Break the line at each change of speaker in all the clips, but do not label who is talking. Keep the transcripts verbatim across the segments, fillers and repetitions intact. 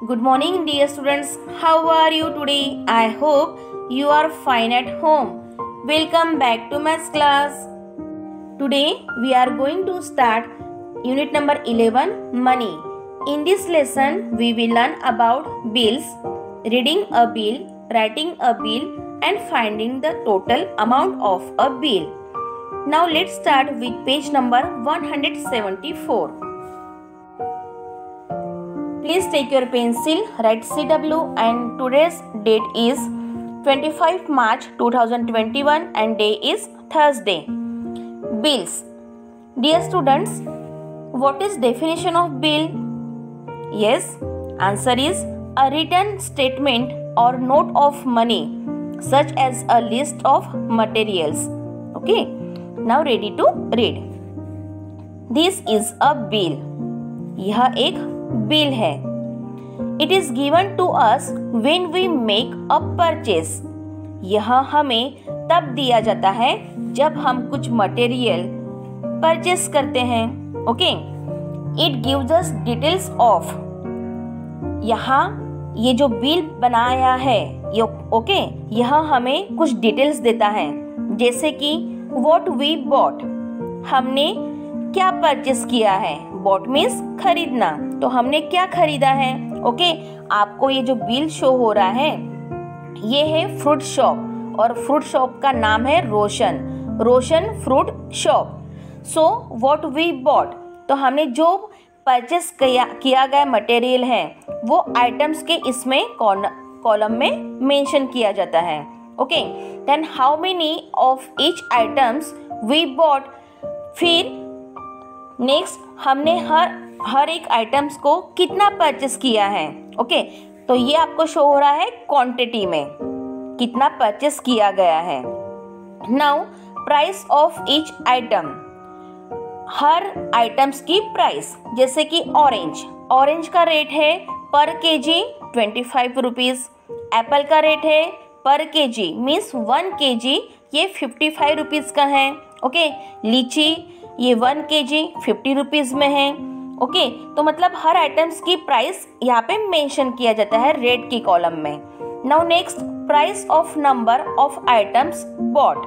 Good morning, dear students. How are you today? I hope you are fine at home. Welcome back to maths class. Today we are going to start unit number eleven, money. In this lesson we will learn about bills, reading a bill, writing a bill and finding the total amount of a bill. Now let's start with page number one hundred seventy-four. Please take your pencil, write C W, and today's date is twenty-fifth March two thousand twenty-one and day is Thursday. Bills. Dear students, what is definition of bill? Yes, answer is a written statement or note of money such as a list of materials. Okay, now ready to read. This is a bill. यह एक bill है. It is given to us when we make a purchase. यह हमें तब दिया जाता है जब हम कुछ मटेरियल परचेस करते हैं. Okay, it gives us details of. यहाँ ये जो बिल बनाया है ये ओके यह हमें कुछ डिटेल्स देता है, जैसे कि व्हाट वी बॉट, हमने क्या परचेस किया है. बॉट मीन्स खरीदना, तो हमने क्या खरीदा है. ओके, आपको ये जो बिल शो हो रहा है ये है फ्रूट शॉप और फ्रूट शॉप का नाम है Roshan. Roshan fruit shop. So what we bought, तो हमने जो परचेस किया किया गया मटेरियल है वो आइटम्स के इसमें कॉलम में मेंशन किया जाता है. Okay, then how many of each items we bought. फिर नेक्स्ट हमने हर हर एक आइटम्स को कितना परचेस किया है. ओके, तो ये आपको शो हो रहा है क्वांटिटी में कितना परचेस किया गया है. Now price of each item, हर आइटम्स की प्राइस, जैसे कि ऑरेंज ऑरेंज का रेट है per KG twenty five rupees. Apple का रेट है per KG means one KG ये फिफ्टी फाइव रुपीज़ का है. ओके, लीची ये वन केजी फिफ्टी रुपीज़ में है. ओके, तो मतलब हर आइटम्स की प्राइस यहाँ पे मेंशन किया जाता है रेट की कॉलम में. Now next, price of number of items bought,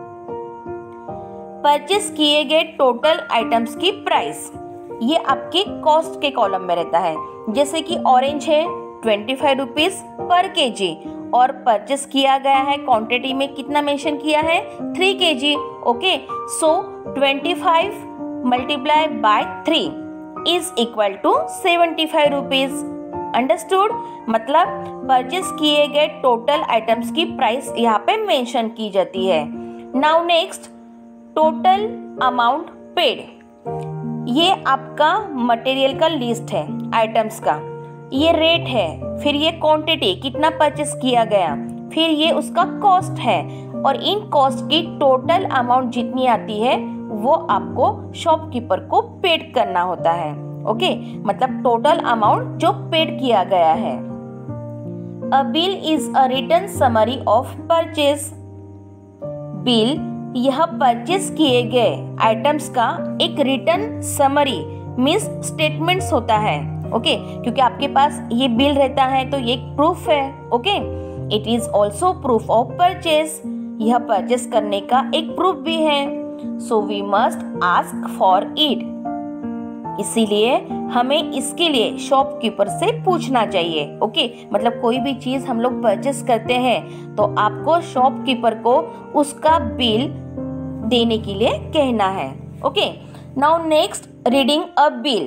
purchase किए गए टोटल आइटम्स की प्राइस, ये आपके कॉस्ट के कॉलम में रहता है. जैसे कि ऑरेंज है twenty five rupees per KG और परचेस किया गया है क्वांटिटी में कितना मेंशन किया है three KG. Okay, so twenty five multiply by three is equal to seventy five rupees. Understood, मतलब परचेस किए गए टोटल आइटम्स की प्राइस यहाँ पे मेंशन की जाती है. Now next, total amount paid, ये आपका मटेरियल का लिस्ट है आइटम्स का. ये रेट है, फिर ये क्वांटिटी कितना परचेस किया गया, फिर ये उसका कॉस्ट है और इन कॉस्ट की टोटल अमाउंट जितनी आती है वो आपको शॉपकीपर को पेड करना होता है. ओके, मतलब टोटल अमाउंट जो पेड किया गया है. A bill is a written summary of purchase. Bill यह परचेस किए गए आइटम्स का एक रिटन समरी मीन्स स्टेटमेंट्स होता है. ओके okay, क्योंकि आपके पास ये बिल रहता है तो ये एक प्रूफ है. Okay, it is also proof of purchase, यह परचेस करने का एक प्रूफ भी है. So we must ask for it, इसीलिए हमें इसके लिए शॉपकीपर से पूछना चाहिए. ओके okay, मतलब कोई भी चीज हम लोग परचेस करते हैं तो आपको शॉपकीपर को उसका बिल देने के लिए कहना है. Okay, now next, reading a bill,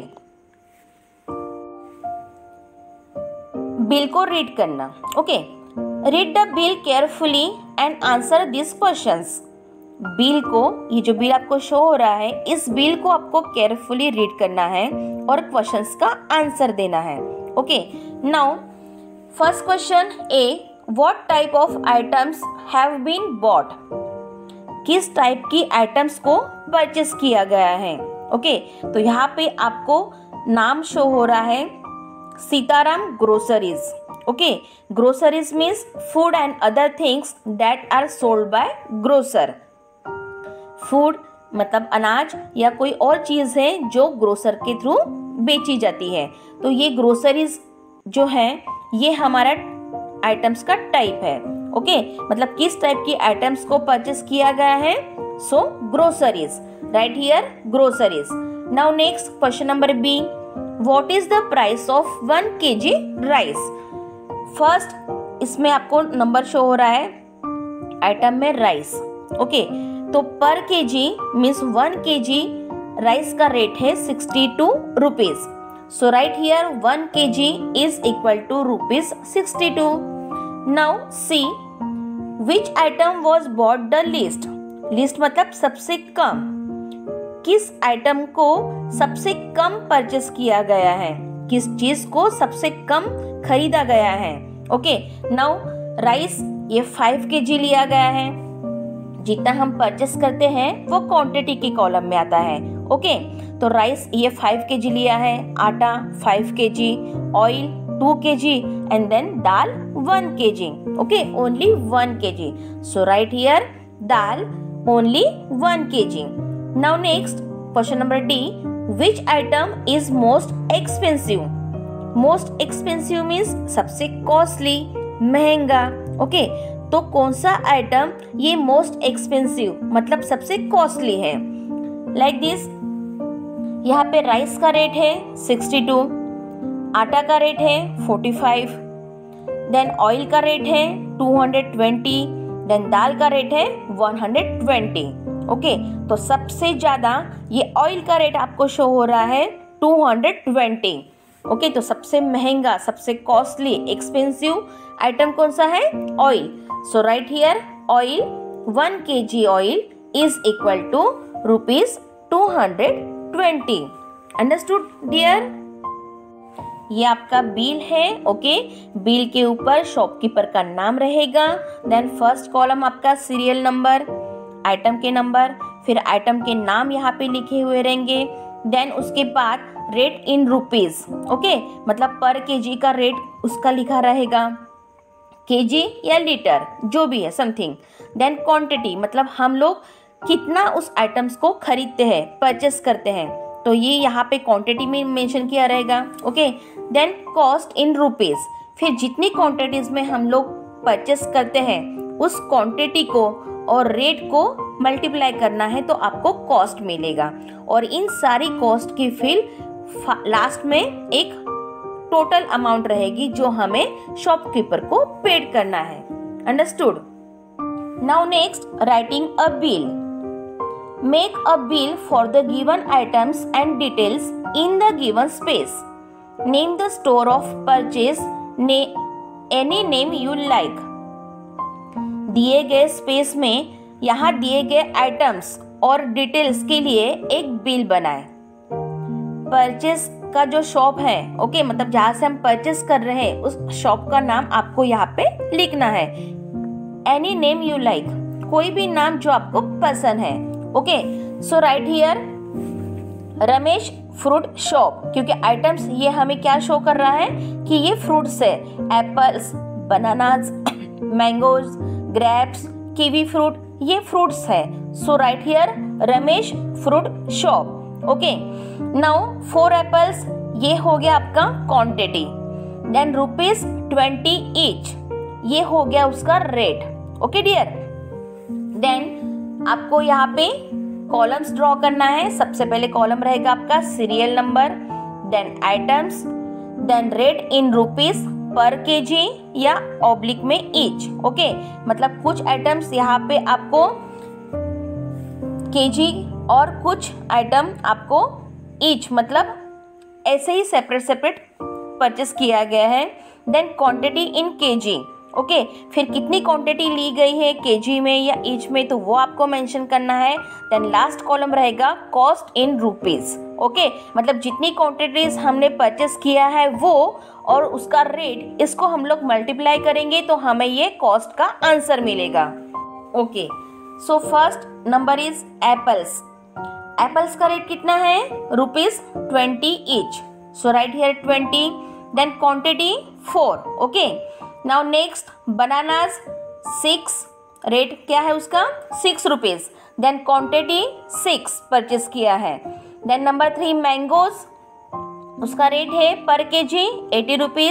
bill को रीड करना. Okay, read the bill carefully and answer this questions. Bill को, ये जो बिल आपको शो हो रहा है इस बिल को आपको केयरफुली रीड करना है और क्वेश्चंस का आंसर देना है. Okay, now first question A, what type of items have been bought, किस टाइप की आइटम्स को परचेस किया गया है. ओके, तो यहाँ पे आपको नाम शो हो रहा है Sitaram groceries. Okay, groceries means food and other things that are sold by grocer. Food मतलब अनाज या कोई और चीज़ है जो ग्रोसर के थ्रू बेची जाती है, तो ये ग्रोसरीज जो है ये हमारा आइटम्स का टाइप है। ओके, मतलब किस टाइप की आइटम्स को परचेस किया गया है। So groceries, right here groceries. Now next question number B, what is the price of one KG rice. First इसमें आपको नंबर शो हो रहा है आइटम में राइस। ओके, तो per KG means one KG rice का रेट है sixty two rupees. So right here one kg is equal to rupees sixty-two. Now see which item was bought the least. Least मतलब सबसे कम, किस item को सबसे कम purchase किया गया है, किस चीज को सबसे कम खरीदा गया है। ओके, नाउ राइस ये फाइव केजी लिया गया है। जितना हम परचेस करते हैं वो क्वांटिटी के कॉलम में आता है। ओके, तो राइस ये फाइव केजी लिया है, atta five KG, oil two KG and then dal one KG. Okay, only one KG. So right here dal only one KG. Now next question number D, which item is most expensive. Most expensive means सबसे costly, महंगा। Okay, तो कौन सा item ये most expensive मतलब सबसे costly है। Like this, यहाँ पे राइस का रेट है सिक्सटी टू, आटा का रेट है फोर्टी फाइव, देन ऑयल का रेट है टू हंड्रेड ट्वेंटी, देन दाल का रेट है वन हंड्रेड ट्वेंटी। ओके, तो सबसे ज्यादा ये ऑयल का रेट आपको शो हो रहा है टू हंड्रेड ट्वेंटी। ओके, तो सबसे महंगा, सबसे कॉस्टली, एक्सपेंसिव आइटम कौन सा है, oil. So right here oil one KG oil is equal to rupees two hundred twenty. Understood dear. ये आपका बिल है। ओके, बिल के ऊपर शॉपकीपर का नाम रहेगा, देन फर्स्ट कॉलम आपका सीरियल नंबर, आइटम के नंबर, फिर आइटम के नाम यहाँ पे लिखे हुए रहेंगे, देन उसके बाद रेट इन रुपीज। ओके, मतलब पर केजी का रेट उसका लिखा रहेगा, केजी या लीटर जो भी है समथिंग। देन क्वांटिटी मतलब हम लोग कितना उस आइटम्स को खरीदते हैं, परचेस करते हैं, तो ये यहाँ पे क्वांटिटी में मेंशन किया रहेगा। Okay, then cost in rupees, फिर जितनी क्वांटिटीज में हम लोग परचेस करते हैं उस क्वांटिटी को और रेट को मल्टीप्लाई करना है तो आपको कॉस्ट मिलेगा। और इन सारी कॉस्ट की फिर लास्ट में एक टोटल अमाउंट रहेगी जो हमें शॉपकीपर को पेड करना है। Understood. Now next, writing a bill. Make a bill for the given items and details in the given space. Name the store of purchase, any name you like. दिए गए space में यहाँ दिए गए items और details के लिए एक बिल बनाएं। परचेस का जो शॉप है, ओके, मतलब जहाँ से हम परचेस कर रहे हैं उस शॉप का नाम आपको यहाँ पे लिखना है। एनी नेम यू लाइक, कोई भी नाम जो आपको पसंद है। Okay, so right here Ramesh fruit shop, क्योंकि आइटम्स ये हमें क्या शो कर रहा है कि ये फ्रूट्स है, apples, bananas, mangoes, grapes, kiwi fruit, ये फ्रूट्स है। So right here Ramesh fruit shop. Okay, now four apples, ये हो गया आपका quantity, then rupees twenty each, ये हो गया उसका रेट। ओके डियर, देन आपको यहाँ पे कॉलम्स ड्रॉ करना है। सबसे पहले कॉलम रहेगा आपका serial number, then items, then rate in rupees per KG या ऑब्लिक में ईच। ओके, मतलब कुछ आइटम्स यहाँ पे आपको केजी और कुछ आइटम आपको ईच, मतलब ऐसे ही सेपरेट सेपरेट परचेस किया गया है। Then quantity in KG. Okay, फिर कितनी क्वांटिटी ली गई है केजी में या ईच में, तो वो आपको मेंशन करना है। देन लास्ट कॉलम रहेगा कॉस्ट इन रुपीज। ओके, मतलब जितनी क्वांटिटीज हमने परचेस किया है वो और उसका रेट, इसको हम लोग मल्टीप्लाई करेंगे तो हमें ये कॉस्ट का आंसर मिलेगा। Okay, so first number is apples. Apples का रेट कितना है, rupees twenty each. So right here twenty, then quantity four. Okay, now next bananas six, rate क्या है उसका six rupees, then quantity six purchase किया है। Then number three mangoes, उसका rate है per KG eighty rupees,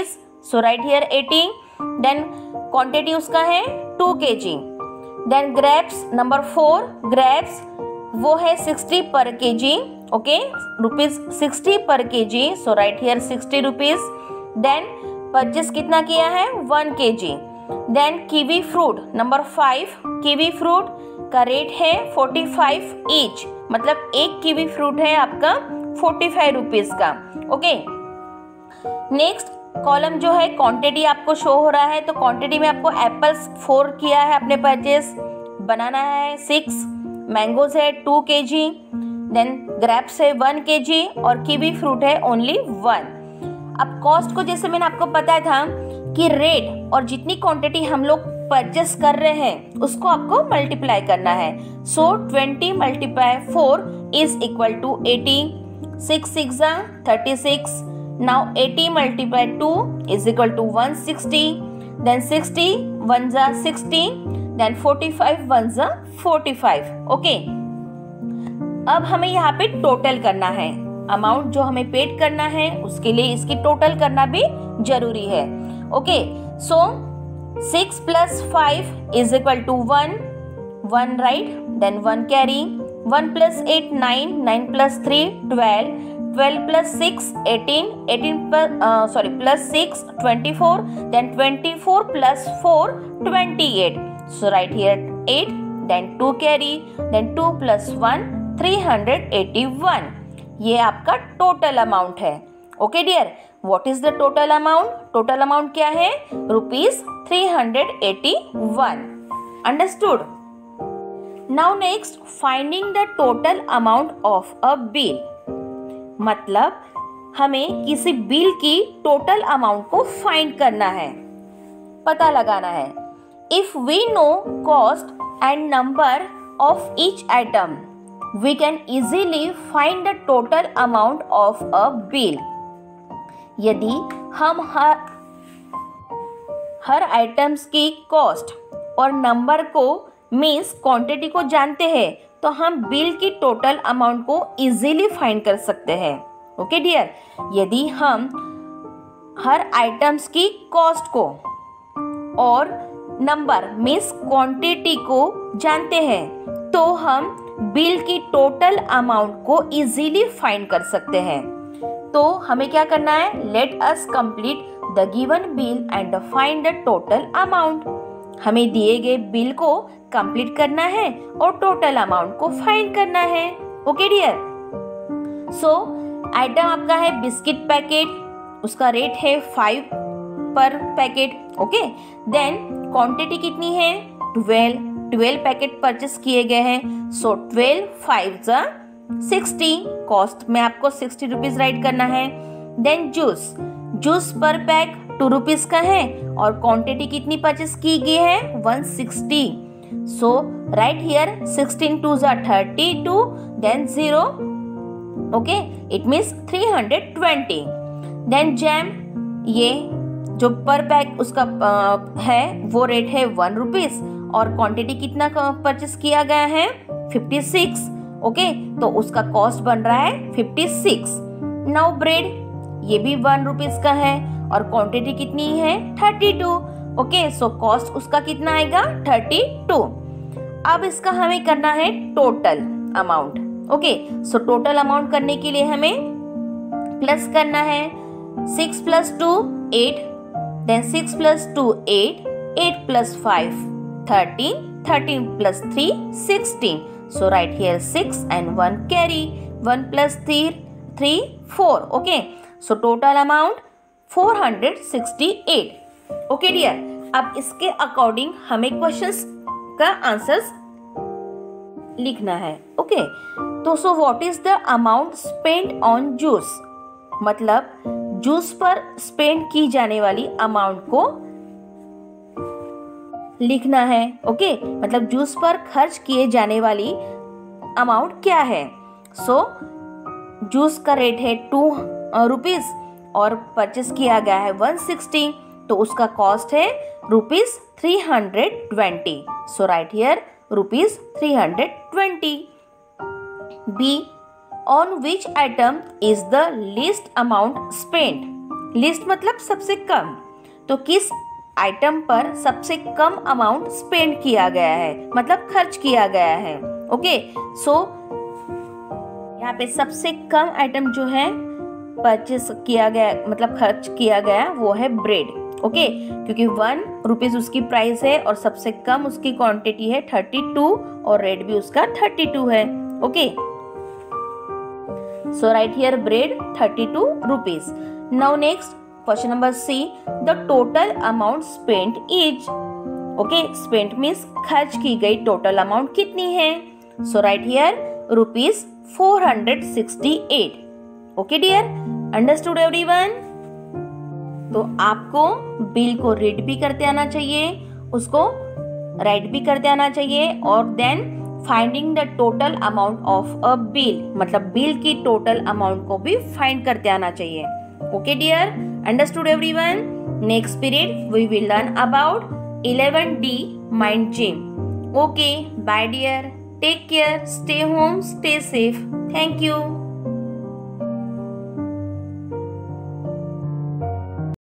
so right here eighty. Then quantity उसका है two K G. Then grapes number four, grapes वो है sixty per K ji. Okay, rupees sixty per K G. So right here sixty rupees. Then purchase कितना किया है, one K G. Then kiwi fruit number five, kiwi fruit का rate है forty five each, मतलब एक kiwi fruit है आपका forty five rupees का. ओके, नेक्स्ट कॉलम जो है क्वांटिटी आपको शो हो रहा है. तो क्वांटिटी में आपको एप्पल्स फोर किया है आपने परचेस, बनाना है सिक्स, मैंगोज है two K G, then grapes है वन के जी और कीवी फ्रूट है ओनली वन. अब कॉस्ट को जैसे मैंने आपको बताया था कि रेट और जितनी क्वांटिटी हम लोग परचेस कर रहे हैं उसको आपको मल्टीप्लाई करना है. So twenty multiply four is equal to eighty. Six six जा thirty six. Now eighty multiplied two is equal to one sixty. Then sixty ones are sixty. Then forty-five ones are forty-five. Okay. अब हमें यहाँ पे total करना है. Amount जो हमें paid करना है उसके लिए इसकी टोटल करना भी जरूरी है. Okay, so six plus five is equal to one. One right, then one carry. One plus eight nine, nine plus three twelve. twelve plus six, eighteen, eighteen plus, uh, sorry, plus six, twenty-four, then twenty-four plus four, twenty-eight. So right here eight, then two carry, then two plus one, three hundred eighty-one. ये आपका total amount है. Okay dear, what is the total amount? Total amount क्या है? Rupees three hundred eighty-one. Understood? Now next, finding the total amount of a bill. मतलब हमें किसी bill की total amount को फाइंड करना है, पता लगाना है. If we know cost and number of each item we can easily find the total amount of a bill. यदि हम हर हर आइटम्स की कॉस्ट और नंबर को मीन्स क्वांटिटी को जानते हैं तो हम बिल की टोटल अमाउंट को इजीली फाइंड कर सकते हैं. ओके डियर, यदि हम हर आइटम्स की कॉस्ट को और नंबर मीन्स क्वांटिटी को जानते हैं तो हम बिल की टोटल अमाउंट को इजीली फाइंड कर सकते हैं. तो हमें क्या करना है, let us complete the given bill and find the total amount. हमें दिए गए बिल को कंप्लीट करना है और टोटल अमाउंट को फाइंड करना है. ओके डियर, सो आइटम आपका है बिस्किट पैकेट, उसका रेट है five per packet. Okay, then quantity कितनी है, ट्वेल्व. ट्वेल्व पैकेट परचेस किए गए हैं. सो ट्वेल्व फाइव जा सिक्सटी. कॉस्ट में आपको सिक्सटी रुपीज राइट करना है. Then juice, juice per pack two rupees का है और क्वांटिटी कितनी परचेस की गई है, one sixty. So right here sixteen two जा thirty two, then zero. Okay, it means three hundred twenty. Then jam, ये जो पर पैक उसका आ, है वो रेट है वन रुपीज और क्वांटिटी कितना परचेस किया गया है, फिफ्टी सिक्स. ओके, तो उसका कॉस्ट बन रहा है फिफ्टी सिक्स. नाउ ब्रेड, ये भी वन रुपीज का है और क्वांटिटी कितनी है, thirty two. Okay, so cost उसका कितना आएगा, थर्टी टू. अब इसका हमें करना है total amount. Okay, so total amount करने के लिए हमें प्लस करना है. Six plus two eight, then six plus two eight, eight plus five thirteen, thirteen plus three sixteen. So right here six and one carry. One plus three three four. Okay, so total amount four hundred sixty eight. Okay dear, अब इसके according हमें questions का answers लिखना है. Okay, तो so what is the amount spend on juice, मतलब juice पर spend की जाने वाली अमाउंट को लिखना है. ओके, मतलब जूस पर खर्च किए जाने वाली अमाउंट क्या है. सो जूस का रेट है टू रुपीज और परचेस किया गया है वन सिक्सटी, तो उसका कॉस्ट है rupees three hundred twenty. So right here rupees three hundred twenty. B, on which item is the least amount spend. Least मतलब सबसे कम. तो किस आइटम पर सबसे कम अमाउंट स्पेंड किया गया है, मतलब खर्च किया गया है। ओके, सो यहाँ पे सबसे कम आइटम जो है परचेस किया गया, मतलब खर्च किया गया, वो है ब्रेड। ओके, क्योंकि वन रुपीज उसकी प्राइस है और सबसे कम उसकी क्वांटिटी है थर्टी टू और रेट भी उसका थर्टी टू है। Okay, so right here bread thirty two rupees. Now next question number C, the total amount spent is. Okay, spent means खर्च की गई टोटल अमाउंट कितनी है। So right here rupees four hundred sixty eight. Okay dear, understood everyone. तो आपको bill को read भी करते आना चाहिए, उसको राइट भी करते आना चाहिए, और then finding the total amount of a bill, मतलब बिल की टोटल अमाउंट को भी फाइंड करते आना चाहिए। Okay dear, understood everyone? Next period we will learn about eleven D mind gym. Okay, bye dear. Take care, stay home, stay safe. Thank you.